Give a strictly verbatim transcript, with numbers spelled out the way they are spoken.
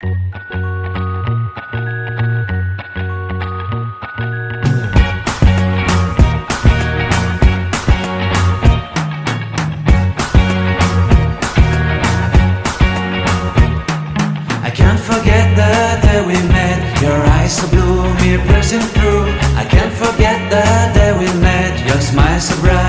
Your eyes so blue, me pressing through. I can't forget the day we met. Your smile so bright.